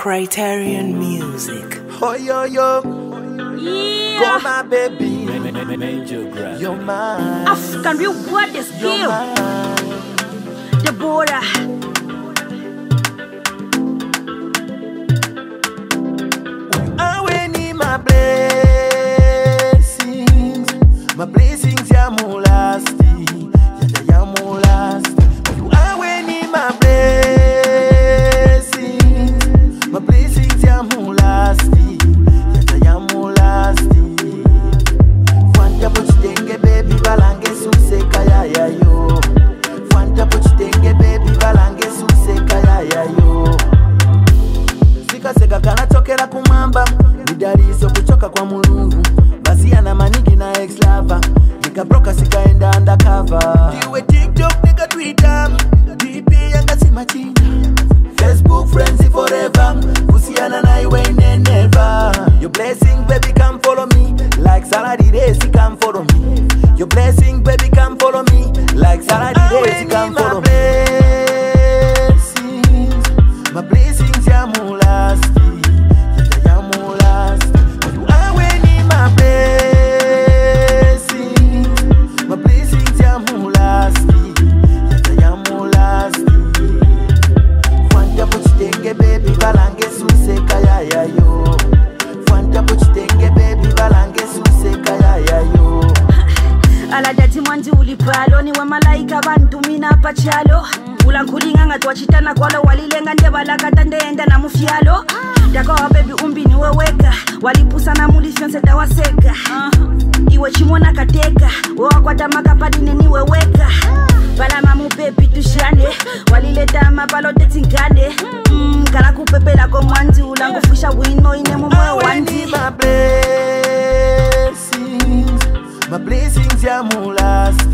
Criterion Music. Oh yo yo, yeah. Go my baby, you're mine. African real goddess girl, Deborah. I need my blessings ya mulasti, ya mulasti. I need my blessings ya mulasti, ya mulasti. Fanta pochitenge baby balange suseka ya yo. Fanta pochitenge baby balange suseka ya yo. Seka kana tokera kumamba, nidariso kuchoka kwa Mulungu. Basia na manigi na ex-lava, nikabroka sikaenda undercover. Diwe TikTok nika Twitter, DP yanga simachina. Facebook friends forever, kusiana na iwe never. Your blessing baby come follow me, like salary days come follow me. Your blessing baby come follow me, like salary days come follow me. My blessings ya mulasti, ya mulasti. I need my blessings ya mulasti, ya mulasti. Fanta pochitenge baby balange suseka ya yo. Fanta pochitenge baby balange suseka ya yo. Aladati mwanzi ulipalo ni wa malaika bantu mina pachalo. Ulankulinga ngatwachitana kwalo walilenga ndebalakata ndenda na mufyalo. Dakawa baby umbini weweka, walipusa na mulisyonse dawaseka. Iwe chimona kateka, wakwata makapadine ni weweka. Bala mamu baby tushane, walileta mapalo tetingane. Kala kupepela kwa mwanzi ulangufusha wino ine mumwe wanzi. My blessings ya mulasti.